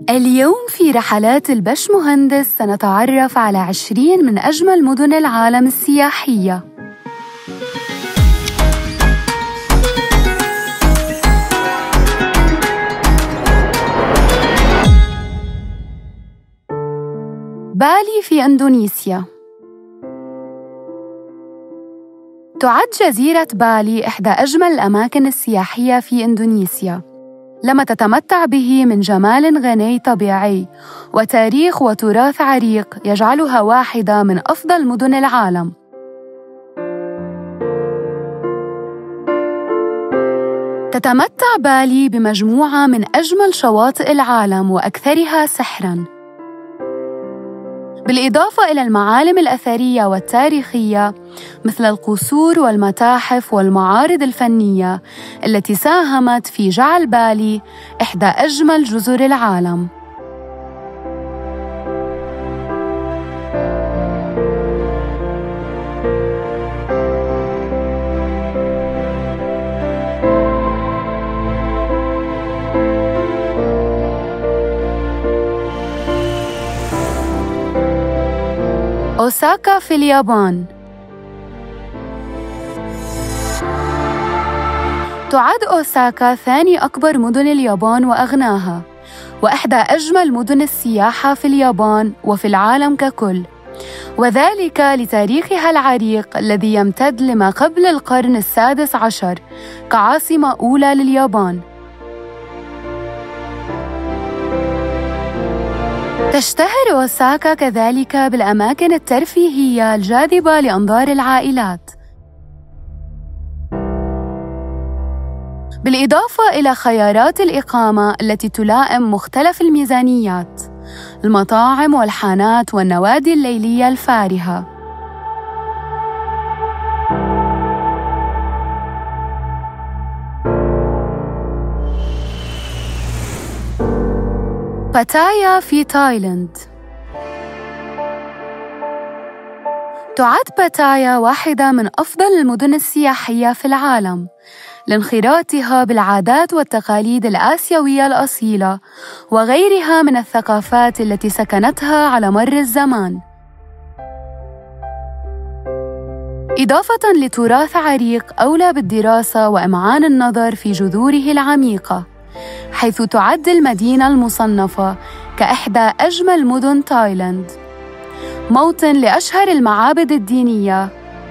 اليوم في رحلات البش مهندس سنتعرف على 20 من أجمل مدن العالم السياحية. بالي في إندونيسيا. تعد جزيرة بالي إحدى أجمل الأماكن السياحية في إندونيسيا، لما تتمتع به من جمال غني طبيعي وتاريخ وتراث عريق يجعلها واحدة من أفضل مدن العالم. تتمتع بالي بمجموعة من أجمل شواطئ العالم وأكثرها سحراً، بالإضافة إلى المعالم الأثرية والتاريخية مثل القصور والمتاحف والمعارض الفنية التي ساهمت في جعل بالي إحدى أجمل جزر العالم. أوساكا في اليابان. تعد أوساكا ثاني أكبر مدن اليابان وأغناها، وإحدى أجمل مدن السياحة في اليابان وفي العالم ككل، وذلك لتاريخها العريق الذي يمتد لما قبل القرن السادس عشر كعاصمة أولى لليابان. تشتهر أوساكا كذلك بالأماكن الترفيهية الجاذبة لأنظار العائلات، بالإضافة إلى خيارات الإقامة التي تلائم مختلف الميزانيات، المطاعم والحانات والنوادي الليلية الفارهة. باتايا في تايلاند. تعد باتايا واحدة من أفضل المدن السياحية في العالم لانخراطها بالعادات والتقاليد الآسيوية الأصيلة وغيرها من الثقافات التي سكنتها على مر الزمان، إضافة لتراث عريق أولى بالدراسة وإمعان النظر في جذوره العميقة، حيث تعد المدينة المصنفة كإحدى أجمل مدن تايلاند، موطن لأشهر المعابد الدينية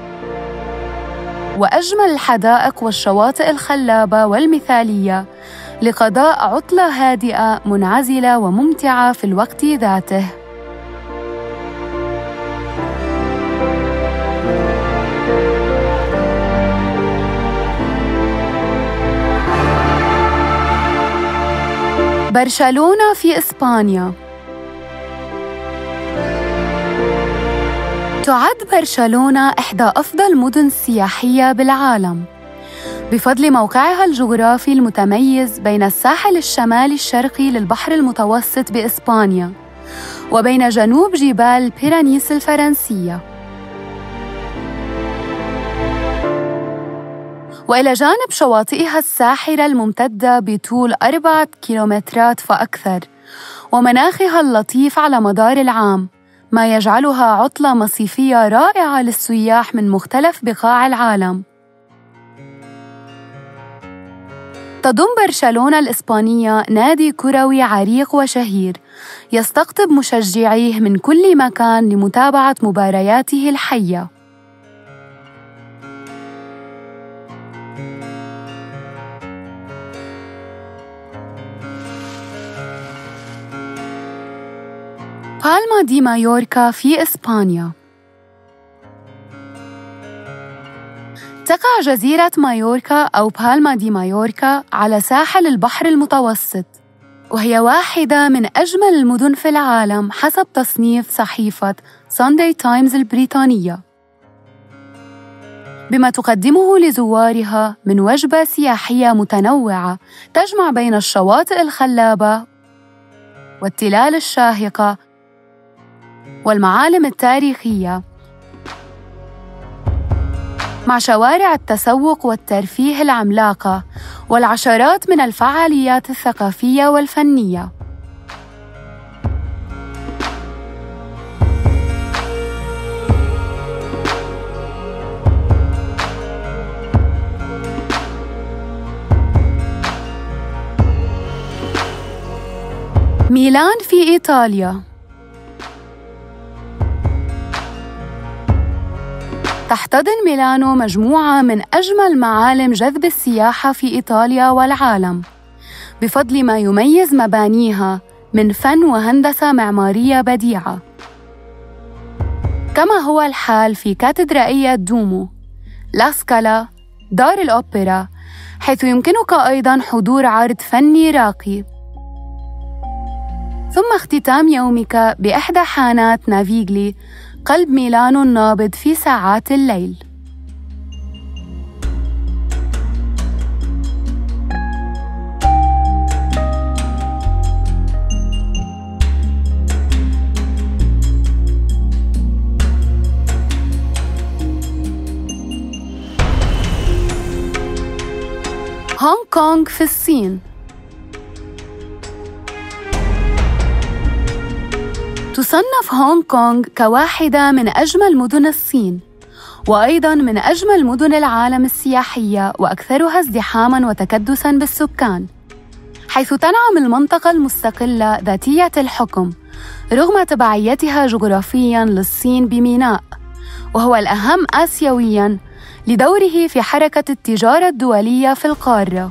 وأجمل الحدائق والشواطئ الخلابة والمثالية لقضاء عطلة هادئة منعزلة وممتعة في الوقت ذاته. برشلونة في إسبانيا. تعد برشلونة إحدى أفضل المدن السياحية بالعالم بفضل موقعها الجغرافي المتميز بين الساحل الشمالي الشرقي للبحر المتوسط بإسبانيا وبين جنوب جبال بيرانيس الفرنسية. وإلى جانب شواطئها الساحرة الممتدة بطول 4 كيلومترات فأكثر ومناخها اللطيف على مدار العام، ما يجعلها عطلة مصيفية رائعة للسياح من مختلف بقاع العالم. تضم برشلونة الإسبانية نادي كروي عريق وشهير يستقطب مشجعيه من كل مكان لمتابعة مبارياته الحية. بالما دي مايوركا في إسبانيا. تقع جزيرة مايوركا أو بالما دي مايوركا على ساحل البحر المتوسط، وهي واحدة من أجمل المدن في العالم حسب تصنيف صحيفة سانداي تايمز البريطانية، بما تقدمه لزوارها من وجبة سياحية متنوعة تجمع بين الشواطئ الخلابة والتلال الشاهقة والمعالم التاريخية، مع شوارع التسوق والترفيه العملاقة والعشرات من الفعاليات الثقافية والفنية. ميلان في إيطاليا. تحتضن ميلانو مجموعة من أجمل معالم جذب السياحة في إيطاليا والعالم، بفضل ما يميز مبانيها من فن وهندسة معمارية بديعة، كما هو الحال في كاتدرائية دومو، لا سكالا، دار الأوبرا، حيث يمكنك أيضاً حضور عرض فني راقي. ثم اختتام يومك بإحدى حانات نافيغلي، قلب ميلانو النابض في ساعات الليل. هونغ كونغ في الصين. تصنف هونغ كونغ كواحدة من أجمل مدن الصين، وأيضاً من أجمل مدن العالم السياحية وأكثرها ازدحاماً وتكدساً بالسكان، حيث تنعم المنطقة المستقلة ذاتية الحكم رغم تبعيتها جغرافياً للصين بميناء، وهو الأهم آسيوياً لدوره في حركة التجارة الدولية في القارة.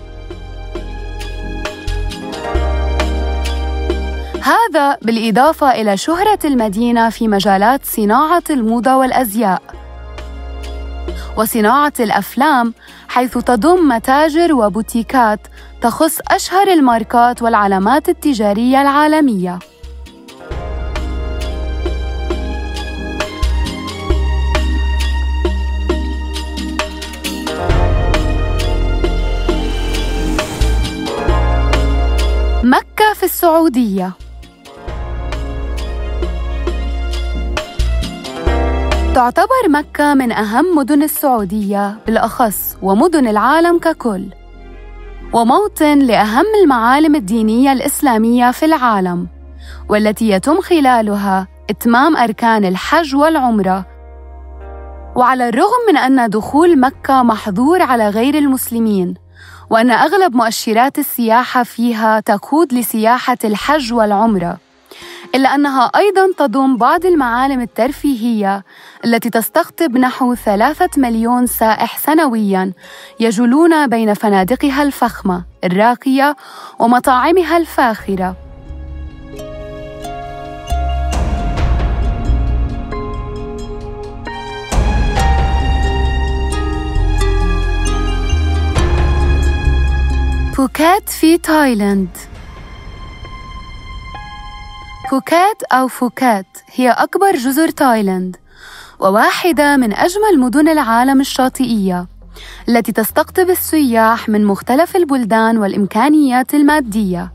هذا بالإضافة إلى شهرة المدينة في مجالات صناعة الموضة والأزياء وصناعة الأفلام، حيث تضم متاجر وبوتيكات تخص أشهر الماركات والعلامات التجارية العالمية. مكة في السعودية. تعتبر مكة من أهم مدن السعودية بالأخص ومدن العالم ككل، وموطن لأهم المعالم الدينية الإسلامية في العالم، والتي يتم خلالها إتمام أركان الحج والعمرة. وعلى الرغم من أن دخول مكة محظور على غير المسلمين، وأن أغلب مؤشرات السياحة فيها تقود لسياحة الحج والعمرة، إلا أنها أيضاً تضم بعض المعالم الترفيهية التي تستقطب نحو 3 مليون سائح سنوياً يجولون بين فنادقها الفخمة الراقية ومطاعمها الفاخرة. فوكيت في تايلاند. فوكيت أو فوكيت هي أكبر جزر تايلاند، وواحدة من أجمل مدن العالم الشاطئية التي تستقطب السياح من مختلف البلدان والإمكانيات المادية.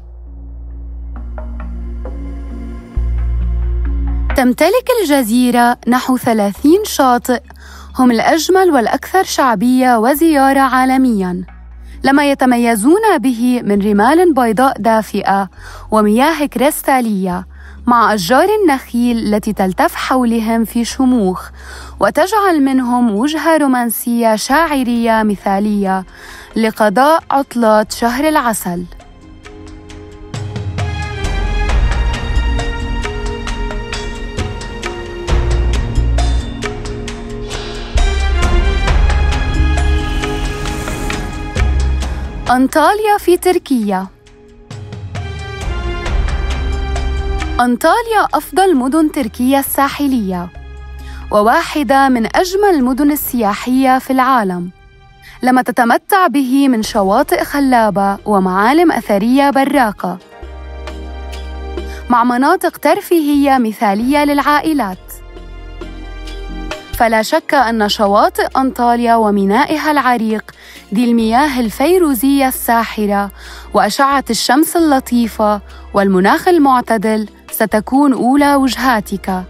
تمتلك الجزيرة نحو 30 شاطئ هم الأجمل والأكثر شعبية وزيارة عالمياً، لما يتميزون به من رمال بيضاء دافئة ومياه كريستالية، مع أشجار النخيل التي تلتف حولهم في شموخ وتجعل منهم وجهة رومانسية شاعرية مثالية لقضاء عطلات شهر العسل. أنطاليا في تركيا. أنطاليا أفضل مدن تركيا الساحلية، وواحدة من أجمل المدن السياحية في العالم، لما تتمتع به من شواطئ خلابة ومعالم أثرية براقة، مع مناطق ترفيهية مثالية للعائلات. فلا شك أن شواطئ أنطاليا ومينائها العريق ذي المياه الفيروزية الساحرة وأشعة الشمس اللطيفة والمناخ المعتدل ستكون أولى وجهاتك.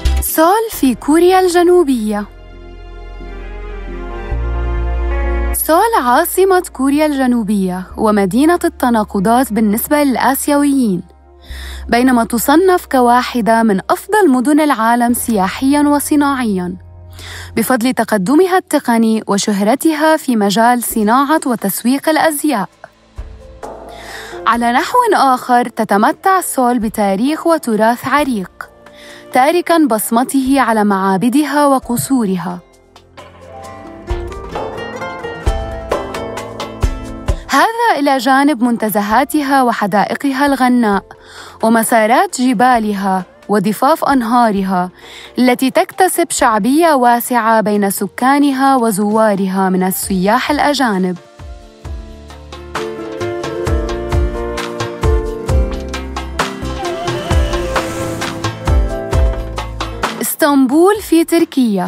سول في كوريا الجنوبية. سول عاصمة كوريا الجنوبية ومدينة التناقضات بالنسبة للآسيويين، بينما تصنف كواحدة من أفضل مدن العالم سياحياً وصناعياً بفضل تقدمها التقني وشهرتها في مجال صناعة وتسويق الأزياء. على نحو آخر، تتمتع سول بتاريخ وتراث عريق، تاركاً بصمته على معابدها وقصورها. هذا إلى جانب منتزهاتها وحدائقها الغناء ومسارات جبالها وضفاف أنهارها التي تكتسب شعبية واسعة بين سكانها وزوارها من السياح الأجانب. اسطنبول في تركيا.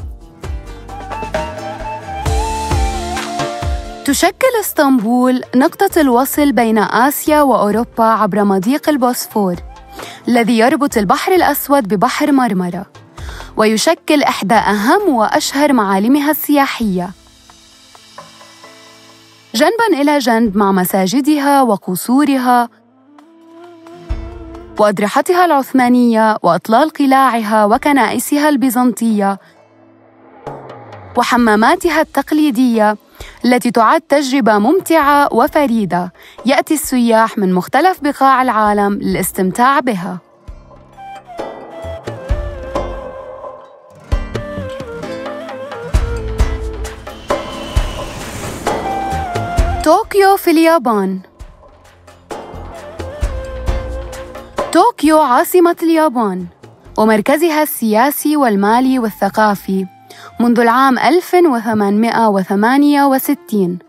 تشكل اسطنبول نقطة الوصل بين آسيا وأوروبا عبر مضيق البوسفور الذي يربط البحر الأسود ببحر مرمرة، ويشكل إحدى أهم وأشهر معالمها السياحية، جنباً إلى جنب مع مساجدها وقصورها وأضرحتها العثمانية وأطلال قلاعها وكنائسها البيزنطية وحماماتها التقليدية التي تعد تجربة ممتعة وفريدة يأتي السياح من مختلف بقاع العالم للاستمتاع بها. طوكيو في اليابان. طوكيو عاصمة اليابان ومركزها السياسي والمالي والثقافي منذ العام 1868.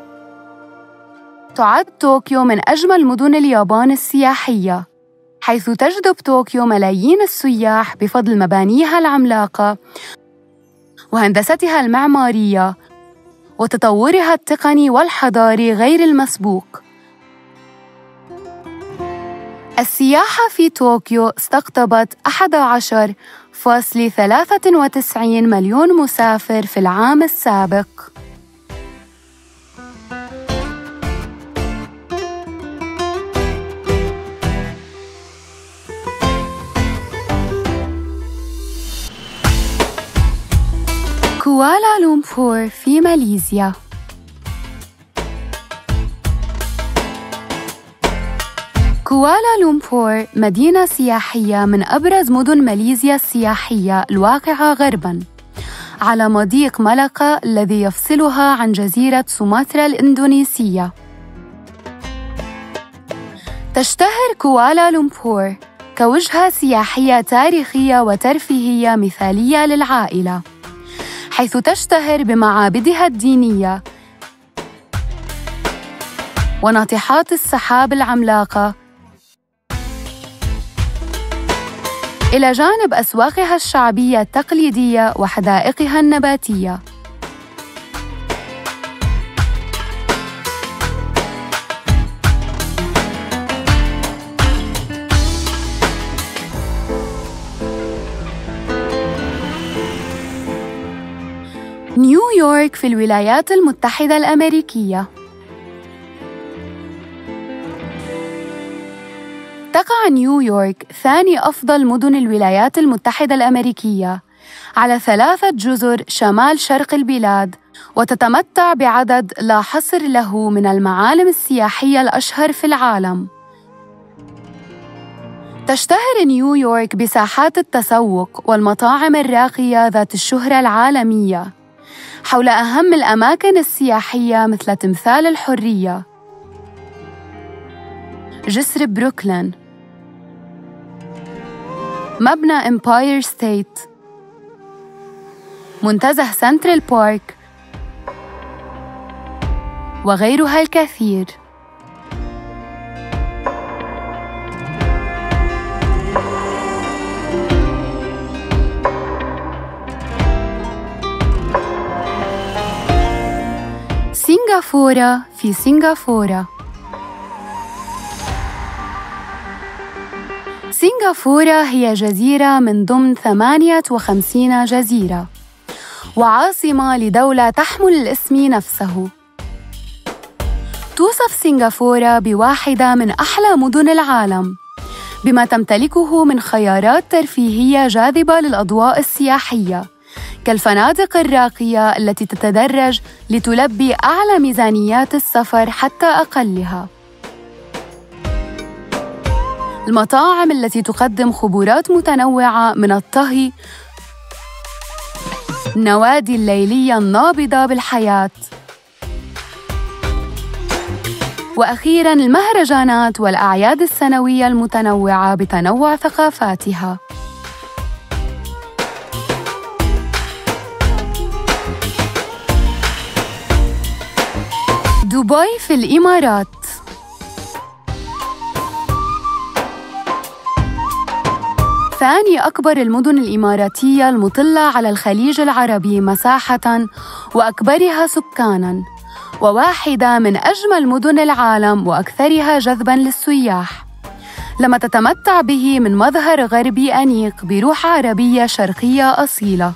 تعد طوكيو من أجمل مدن اليابان السياحية، حيث تجذب طوكيو ملايين السياح بفضل مبانيها العملاقة وهندستها المعمارية وتطورها التقني والحضاري غير المسبوق. السياحة في طوكيو استقطبت 11.93 مليون مسافر في العام السابق. كوالالمبور في ماليزيا. كوالالمبور مدينة سياحية من أبرز مدن ماليزيا السياحية الواقعة غرباً على مضيق ملقا الذي يفصلها عن جزيرة سومطرة الإندونيسية. تشتهر كوالالمبور كوجهة سياحية تاريخية وترفيهية مثالية للعائلة، حيث تشتهر بمعابدها الدينية وناطحات السحاب العملاقة، إلى جانب أسواقها الشعبية التقليدية وحدائقها النباتية. نيويورك في الولايات المتحدة الأمريكية. تقع نيويورك ثاني أفضل مدن الولايات المتحدة الأمريكية على 3 جزر شمال شرق البلاد، وتتمتع بعدد لا حصر له من المعالم السياحية الأشهر في العالم. تشتهر نيويورك بساحات التسوق والمطاعم الراقية ذات الشهرة العالمية حول أهم الأماكن السياحية مثل تمثال الحرية، جسر بروكلين، مبنى إمباير ستيت، منتزه سنترال بارك، وغيرها الكثير. سنغافورة في سنغافورة. سنغافورة هي جزيرة من ضمن 58 جزيرة، وعاصمة لدولة تحمل الاسم نفسه. توصف سنغافورة بواحدة من أحلى مدن العالم، بما تمتلكه من خيارات ترفيهية جاذبة للأضواء السياحية، كالفنادق الراقية التي تتدرج لتلبي أعلى ميزانيات السفر حتى أقلها، المطاعم التي تقدم خبرات متنوعة من الطهي، النوادي الليلية النابضة بالحياة، وأخيراً المهرجانات والأعياد السنوية المتنوعة بتنوع ثقافاتها. دبي في الإمارات. ثاني أكبر المدن الإماراتية المطلة على الخليج العربي مساحةً وأكبرها سكاناً، وواحدة من أجمل مدن العالم وأكثرها جذباً للسياح، لما تتمتع به من مظهر غربي أنيق بروح عربية شرقية أصيلة.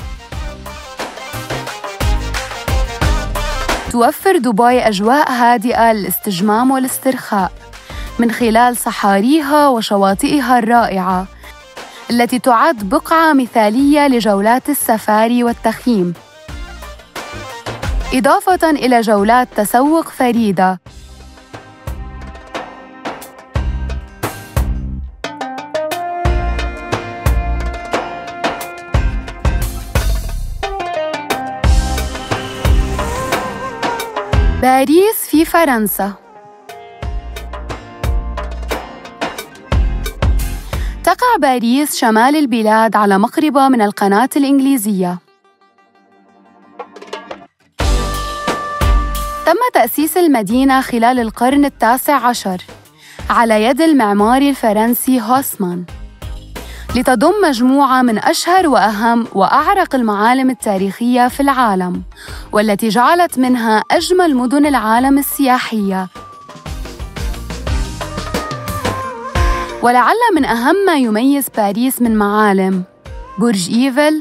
توفر دبي أجواء هادئة للاستجمام والاسترخاء من خلال صحاريها وشواطئها الرائعة التي تعد بقعة مثالية لجولات السفاري والتخييم، إضافة إلى جولات تسوق فريدة. باريس في فرنسا. تقع باريس شمال البلاد على مقربة من القناة الإنجليزية. تم تأسيس المدينة خلال القرن ال19 على يد المعماري الفرنسي هوسمان، لتضم مجموعة من أشهر وأهم وأعرق المعالم التاريخية في العالم، والتي جعلت منها أجمل مدن العالم السياحية. ولعل من أهم ما يميز باريس من معالم برج إيفل،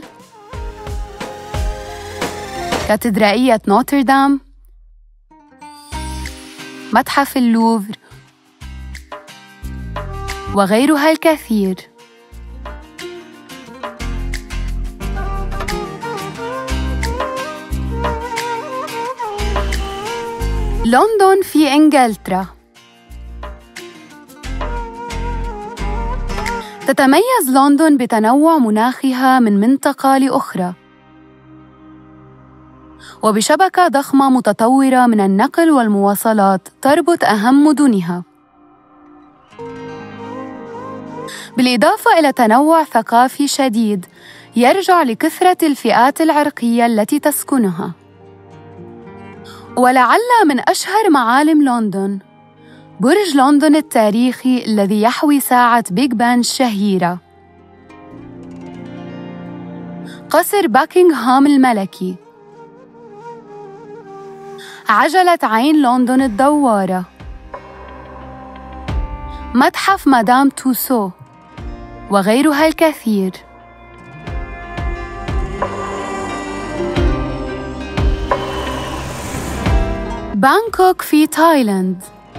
كاتدرائية نوتردام، متحف اللوفر، وغيرها الكثير. لندن في إنجلترا. تتميز لندن بتنوع مناخها من منطقة لأخرى، وبشبكة ضخمة متطورة من النقل والمواصلات تربط أهم مدنها، بالإضافة إلى تنوع ثقافي شديد يرجع لكثرة الفئات العرقية التي تسكنها. ولعل من أشهر معالم لندن برج لندن التاريخي الذي يحوي ساعة بيج بان الشهيرة، قصر باكنغهام الملكي، عجلة عين لندن الدوارة، متحف مدام توسو، وغيرها الكثير. بانكوك في تايلاند.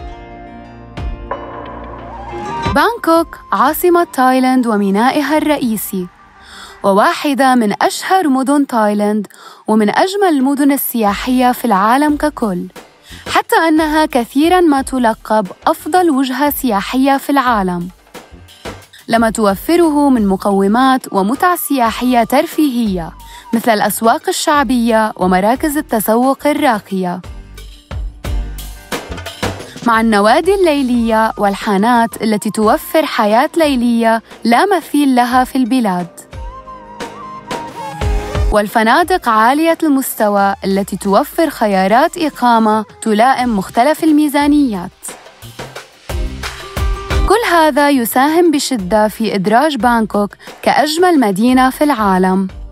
بانكوك عاصمة تايلاند ومينائها الرئيسي، وواحدة من أشهر مدن تايلاند ومن أجمل المدن السياحية في العالم ككل، حتى أنها كثيراً ما تلقب أفضل وجهة سياحية في العالم، لما توفره من مقومات ومتع سياحية ترفيهية مثل الأسواق الشعبية ومراكز التسوق الراقية، مع النوادي الليلية والحانات التي توفر حياة ليلية لا مثيل لها في البلاد، والفنادق عالية المستوى التي توفر خيارات إقامة تلائم مختلف الميزانيات. كل هذا يساهم بشدة في إدراج بانكوك كأجمل مدينة في العالم.